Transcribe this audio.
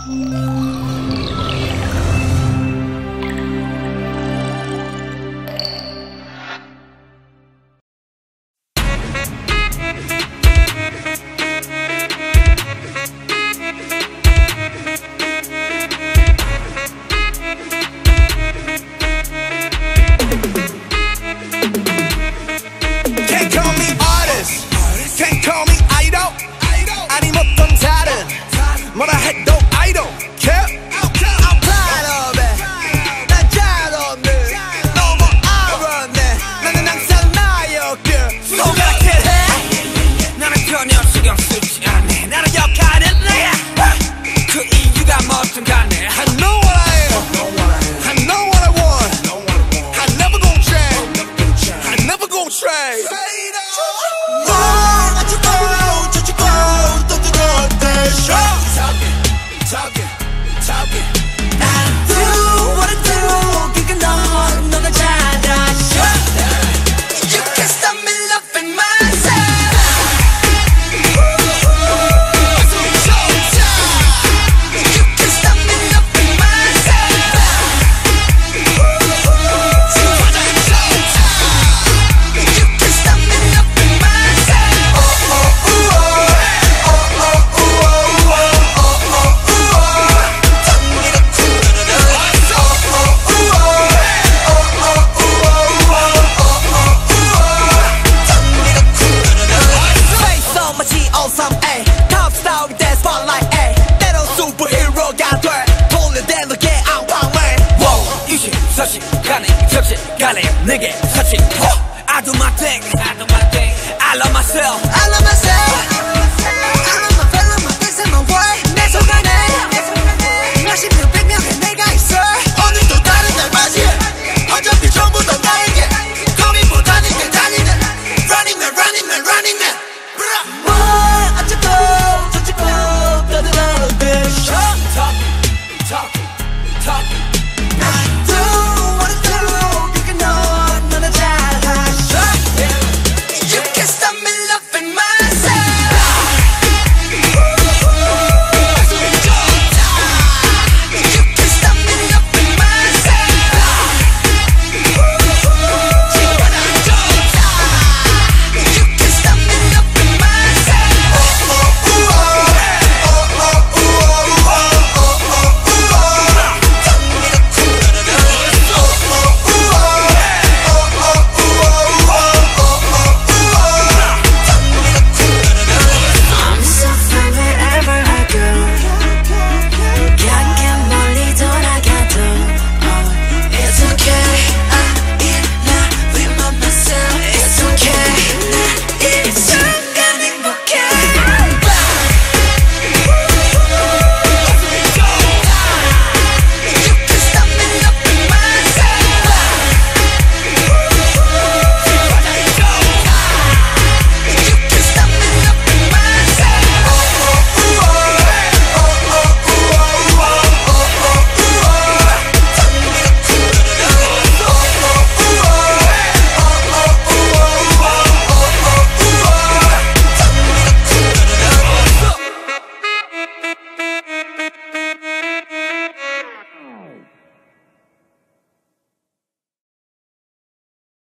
뭐라 해도 I don't care. I'm proud of it. 난 잘 없네. 너무 알았네. 나는 항상 나였길. 소각해 해. 나는 전혀 신경 쓰지 않네. 나는 역할은 내야. 그 이유가 뭐든 간에 I know what I am. I know what I want. I never gon' change. I never gon' trade. 가네, 접시 가네, 내게